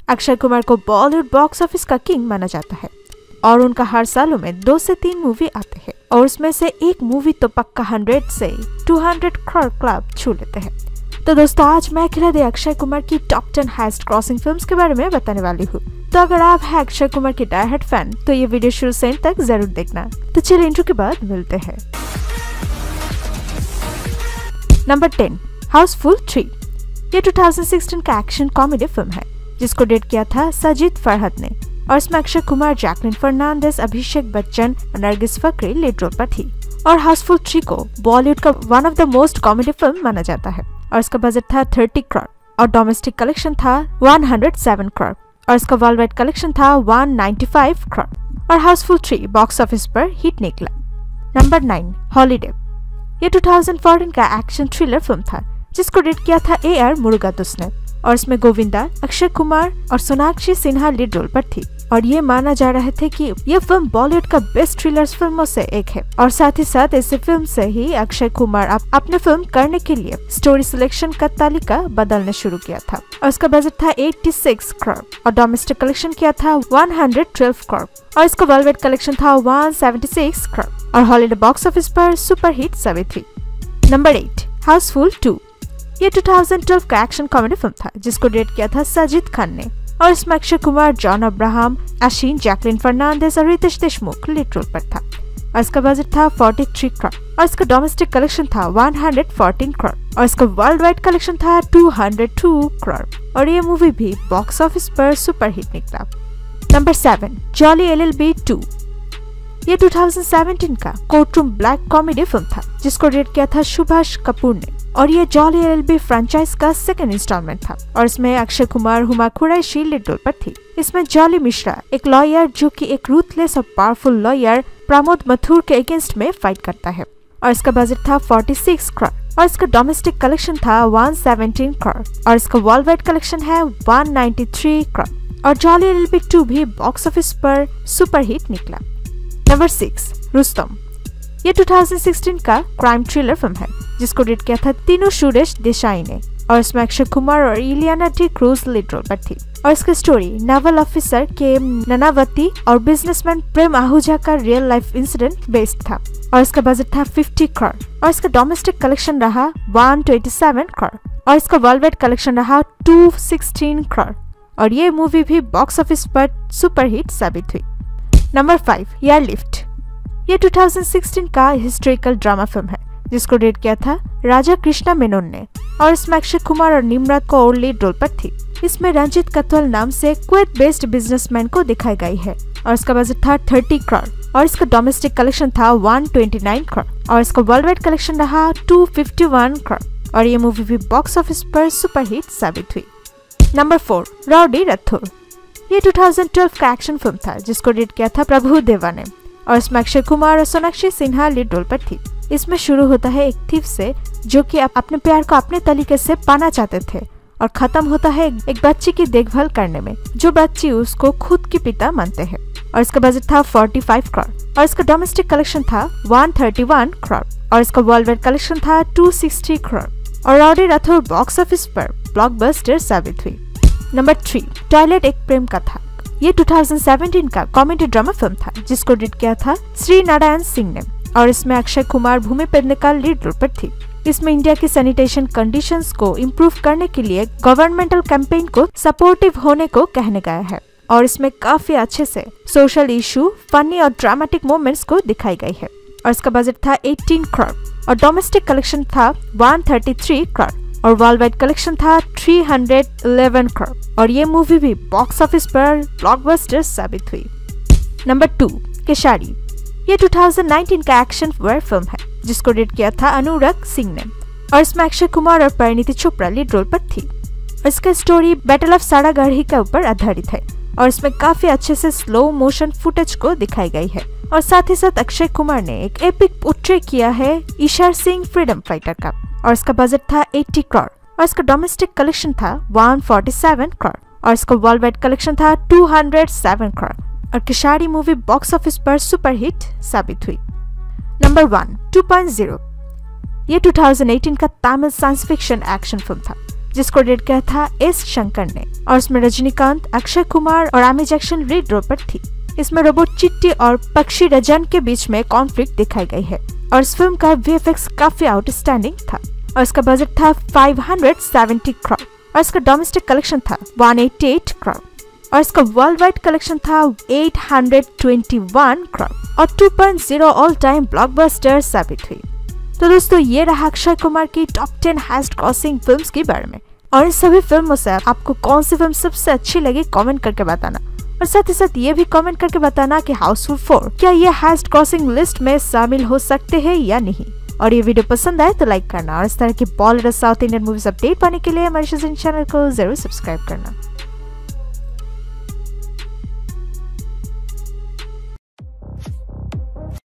अक्षय कुमार को Bollywood box office का king माना जाता है और उनका हर सालों में 2 से 3 मूवी आते हैं और उसमें से एक मूवी तो पक्का 100 से 200 करोड़ क्लब छू लेते हैं। तो दोस्तों, आज मैं खिलाड़ी अक्षय कुमार की टॉप 10 हाईएस्ट क्रॉसिंग फिल्म्स के बारे में बताने वाली हूँ। तो अगर आप हैं अक्षय कुमार के डाई हार्ड फैन तो ये वीडियो शुरू से एंड तक जरूर देखना। तो चलिए इंट्रो के बाद मिलते हैं। नंबर 10, हाउसफुल 3। ये 2016 का एक्शन कॉमेडी फिल्म है जिसको डेट किया था साजिद फरहद ने और इसमें अक्षय कुमार, जैकलिन फर्नांडिस, अभिषेक बच्चन और नरगिस फकरी लीड रोल पर थी। और हाउसफुल 3 को बॉलीवुड का one of the most comedy film माना जाता है और इसका बजट था 30 करोड़ और डोमेस्टिक कलेक्शन था 107 करोड़ और इसका वर्ल्ड वाइड कलेक्शन था 195 करोड़ और हाउसफुल 3 बॉक्स ऑफिस पर हिट निकला। नंबर 9, हॉलीडे। ये 2014 का एक्शन थ्रिलर फिल्म था जिसको डायरेक्ट किया था AR मुरुगदोस ने और इसमें गोविंदा, अक्षय कुमार और सोनाक्षी सिन्हा लीड रोल पर थी और ये माना जा रहा था कि ये फिल्म बॉलीवुड का बेस्ट थ्रिलर फिल्मों से एक है और साथ ही साथ इस फिल्म से ही अक्षय कुमार अपने फिल्म करने के लिए स्टोरी सिलेक्शन का तालिका बदलने शुरू किया था और इसका बजट था 86 करोड़ और डोमेस्टिक कलेक्शन किया था 112 करोड़ और इसका वर्ल्ड वाइड कलेक्शन था 176 करोड़ और हॉलीडे बॉक्स ऑफिस पर सुपर हिट साबित हुई। नंबर 8, हाउसफुल 2। ये 2012 का एक्शन कॉमेडी फिल्म था जिसको डायरेक्ट किया था साजिद खान ने और इसमें अक्षय कुमार, जॉन अब्राहम, अश्विन, जैकलिन फर्नांडिस और रितेश देशमुख लीड रोल पर था और इसका बजट था 43 करोड़ और इसका डोमेस्टिक कलेक्शन था 114 करोड़ और इसका वर्ल्ड वाइड कलेक्शन था 202 करोड़ और ये मूवी भी बॉक्स ऑफिस पर सुपर हिट निकला। Number 7, Jolly LLB 2। ये 2017 का कोर्टरूम ब्लैक कॉमेडी फिल्म था जिसको डायरेक्ट किया था सुभाष कपूर ने और ये जॉली LLB फ्रेंचाइज का सेकंड इंस्टॉलमेंट था और इसमें अक्षय कुमार, हुमा कुरैशी लीड रोल पर थी। इसमें जॉली मिश्रा एक लॉयर जो कि एक रूथलेस और पावरफुल लॉयर प्रमोद मथुर के अगेंस्ट में फाइट करता है और इसका बजट था 46 करोड़ और इसका डोमेस्टिक कलेक्शन था 117 करोड़ और इसका वर्ल्ड वाइड कलेक्शन है 193 करोड़ और जॉली LLB 2 भी बॉक्स ऑफिस पर सुपर हिट निकला। नंबर 6, रुस्तम। ये 2016 का क्राइम थ्रिलर फिल्म है जिसको डायरेक्ट किया था तीनों सुरेश देसाई ने और इसमें अक्षय कुमार और Ileana D'Cruz lead role पर थी और इसकी story naval officer KM Nanavati और बिजनेसमैन प्रेम आहूजा का रियल लाइफ इंसिडेंट बेस्ड था और इसका बजट था 50 करोड़ और इसका डोमेस्टिक कलेक्शन रहा 127 करोड़ और इसका वर्ल्ड वाइड कलेक्शन रहा 216 करोड़ और ये मूवी भी बॉक्स ऑफिस पर सुपर हिट साबित हुई। नंबर 5, एयरलिफ्ट। ये 2016 का हिस्टोरिकल ड्रामा फिल्म है जिसको डायरेक्ट किया था राजा कृष्णा मेनन ने और इसमें अक्षय कुमार और निम्रत कौर लीड रोल पर थी। इसमें रंजीत कत्वल नाम से कुवैत बेस्ड बिजनेसमैन को दिखाई गई है और इसका बजट था 30 करोड़ और इसका डोमेस्टिक कलेक्शन था 129 करोड़ और इसका वर्ल्ड वाइड कलेक्शन रहा 251 करोड़ और ये मूवी भी बॉक्स ऑफिस पर सुपर हिट साबित हुई। नंबर 4, रॉडी रथोर। ये 2012 का एक्शन फिल्म था जिसको डायरेक्ट किया था प्रभु देवा ने और इसमें अक्षय कुमार और सोनाक्षी सिन्हा लीड रोल पर थी। इसमें शुरू होता है एक थीफ से जो कि अपने प्यार को अपने तरीके से पाना चाहते थे और खत्म होता है एक बच्ची की देखभाल करने में जो बच्ची उसको खुद की पिता मानते हैं और इसका बजट था 45 करोड़ और इसका डोमेस्टिक कलेक्शन था 131 करोड़ और इसका वर्ल्ड वाइड कलेक्शन था 260 करोड़ और रॉडी रथोर बॉक्स ऑफिस पर ब्लॉकबस्टर साबित हुई। नंबर 3, टॉयलेट एक प्रेम कथा। ये 2017 का कॉमेडी ड्रामा फिल्म था जिसको डायरेक्ट किया था श्री नारायण सिंह ने और इसमें अक्षय कुमार, भूमि पेडनेकर लीड रोल पर थी। इसमें इंडिया की सैनिटेशन कंडीशंस को इम्प्रूव करने के लिए गवर्नमेंटल कैंपेन को सपोर्टिव होने को कहने गया है और इसमें काफी अच्छे से सोशल इशू, फनी और ड्रामेटिक मोमेंट्स को दिखाई गई है और इसका बजट था 18 करोड़ और डोमेस्टिक कलेक्शन था 133 करोड़ और वर्ल्ड वाइड कलेक्शन था 311 करोड़ और ये मूवी भी बॉक्स ऑफिस पर ब्लॉकबस्टर साबित हुई। नंबर 2, केसारी। ये 2019 का एक्शन वॉर फिल्म है जिसको डायरेक्ट किया था अनुराग सिंह ने और इसमें अक्षय कुमार और परिणीति चोपड़ा लीड रोल पर थी। इसका स्टोरी बैटल ऑफ सारागढ़ी के ऊपर आधारित है और इसमें काफी अच्छे से स्लो मोशन फुटेज को दिखाई गई है और साथ ही साथ अक्षय कुमार ने एक एपिक पोर्ट्रे किया है ईशर सिंह फ्रीडम फाइटर का और इसका बजट था 80 करोड़ और इसका डोमेस्टिक कलेक्शन था 147 करोड़ और इसका वर्ल्ड वाइड कलेक्शन था 207 करोड़ और केसारी मूवी बॉक्स ऑफिस पर सुपर हिट साबित हुई। नंबर 1, 2.0। ये 2018 का Tamil science fiction action film था जिसको डायरेक्ट किया था एस शंकर ने, और इसमें रजनीकांत, अक्षय कुमार और आमिर जैक्सन लीड रोल पर थी। इसमें रोबोट चिट्टी और पक्षी रजन के बीच में कॉन्फ्लिक्ट दिखाई गई है, और इस फिल्म का VFX काफी आउटस्टैंडिंग था, और इसका बजट था 570 करोड़, और इसका डोमेस्टिक कलेक्शन था 188 करोड़, और इसका वर्ल्ड वाइड कलेक्शन था 821 करोड़, और 2.0 ऑल टाइम ब्लॉकबस्टर साबित हुई। तो दोस्तों, ये रहा अक्षय कुमार की टॉप 10 हाईएस्ट ग्रॉसिंग फिल्म्स के बारे में, और इन सभी फिल्मों से आपको कौन सी फिल्म सबसे अच्छी लगी कमेंट करके बताना, और साथ ही साथ ये भी कमेंट करके बताना कि हाउसफुल 4 क्या ये हाईएस्ट ग्रॉसिंग लिस्ट में शामिल हो सकते हैं या नहीं। और ये वीडियो पसंद आए तो लाइक करना, और इस तरह की Bollywood South Indian movies update पाने के लिए मलिशा जरीन चैनल को जरूर सब्सक्राइब करना।